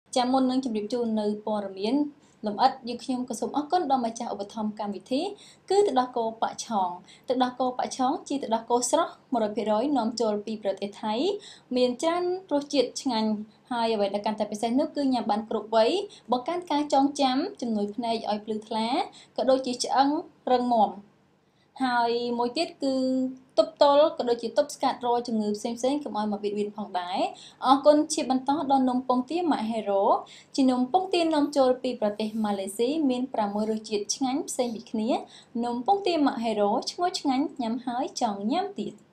ចាំមុននឹងជម្រាបជូននៅព័ត៌មានលម្អិតយើងខ្ញុំក៏សូមអរគុណដល់ម្ចាស់ឧបត្ថម្ភកម្មវិធីគឺទឹកដោះគោប៉ាក់ឆងទឹកដោះគោប៉ាក់ឆងជាទឹកដោះគោស្រស់ 100% នាំចូលពីប្រទេសថៃមានច្រើនរសជាតិឆ្ងាញ់ហើយអ្វីដែលកាន់តែពិសេសនោះគឺញ៉ាំបានគ្រប់វ័យបង្កើនការចងចាំជំនួយភ្នែកឲ្យភ្លឺថ្លាក៏ដូចជាឆ្អឹងរឹងមាំហើយមួយទៀតគឺទប់ទល់ក៏ដូចជាទប់ស្កាត់រាល់ជំងឺផ្សេងៗកុំឲ្យមកបៀតបៀនផងដែរអរគុណជាបន្តដល់នំពងទាម៉ាក់ហេរ៉ូជានំពងទានាំចូលពីប្រទេសម៉ាឡេស៊ីមាន6រសជាតិឆ្ងាញ់ផ្សេងពីគ្នានំពងទាម៉ាក់ហេរ៉ូឈ្ងុយឆ្ងាញ់ញ៉ាំហើយចង់ញ៉ាំទៀត